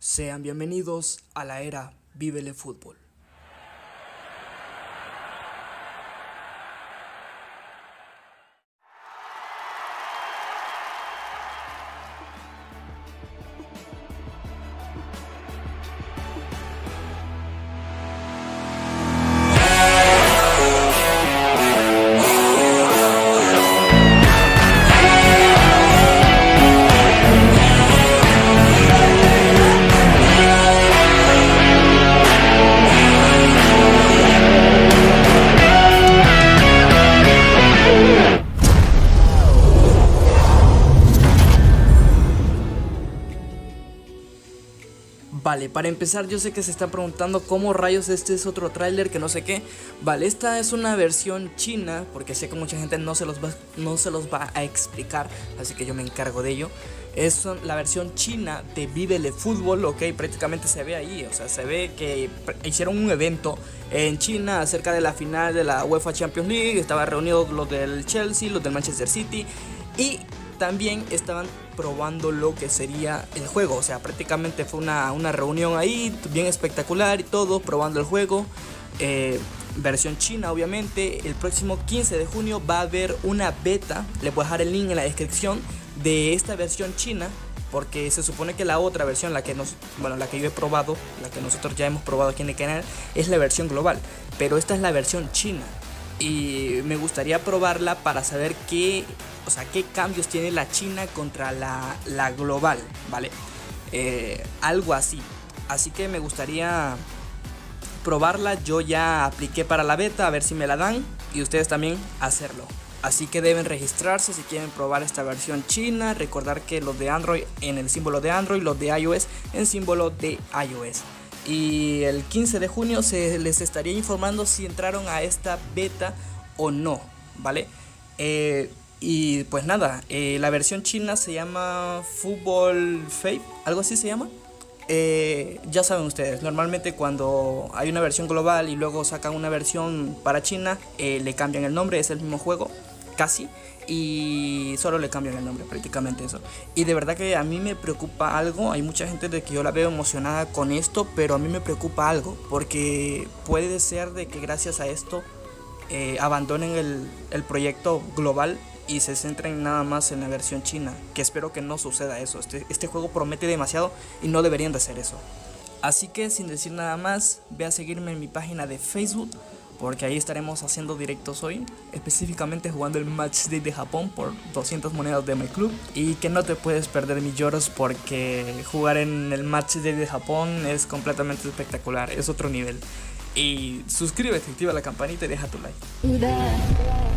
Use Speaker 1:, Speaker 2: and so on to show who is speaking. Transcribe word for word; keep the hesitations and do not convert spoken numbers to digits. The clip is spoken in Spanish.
Speaker 1: Sean bienvenidos a la era Vívele Fútbol. Vale, para empezar yo sé que se está preguntando cómo rayos este es otro tráiler que no sé qué. Vale, esta es una versión china, porque sé que mucha gente no se los va, no se los va a explicar, así que yo me encargo de ello. Es la versión china de Vívele Fútbol, ok, prácticamente se ve ahí, o sea, se ve que hicieron un evento en China acerca de la final de la UEFA Champions League. Estaban reunidos los del Chelsea, los del Manchester City y también estaban probando lo que sería el juego. O sea, prácticamente fue una, una reunión ahí bien espectacular y todo, probando el juego. eh, Versión china, obviamente. El próximo quince de junio va a haber una beta. Les voy a dejar el link en la descripción de esta versión china, porque se supone que la otra versión, la que nos, bueno, la que yo he probado, la que nosotros ya hemos probado aquí en el canal, es la versión global, pero esta es la versión china. Y me gustaría probarla para saber qué, o sea, qué cambios tiene la china contra la, la global, ¿vale? Eh, algo así. Así que me gustaría probarla. Yo ya apliqué para la beta, a ver si me la dan, y ustedes también hacerlo. Así que deben registrarse si quieren probar esta versión china. Recordar que los de Android en el símbolo de Android, los de iOS en símbolo de iOS. Y el quince de junio se les estaría informando si entraron a esta beta o no, ¿vale? Eh, y pues nada, eh, la versión china se llama Fútbol Fape, algo así se llama. Eh, ya saben ustedes, normalmente cuando hay una versión global y luego sacan una versión para China, eh, le cambian el nombre, es el mismo juego, casi. Y solo le cambian el nombre, prácticamente eso. Y de verdad que a mí me preocupa algo. Hay mucha gente de que yo la veo emocionada con esto, pero a mí me preocupa algo, porque puede ser de que gracias a esto eh, abandonen el, el proyecto global y se centren nada más en la versión china, que espero que no suceda eso. Este, este juego promete demasiado y no deberían de hacer eso. Así que sin decir nada más, ve a seguirme en mi página de Facebook, porque ahí estaremos haciendo directos hoy, específicamente jugando el Match Day de Japón por doscientas monedas de mi club. Y que no te puedes perder mis lloros, porque jugar en el Match Day de Japón es completamente espectacular, es otro nivel. Y suscríbete, activa la campanita y deja tu like.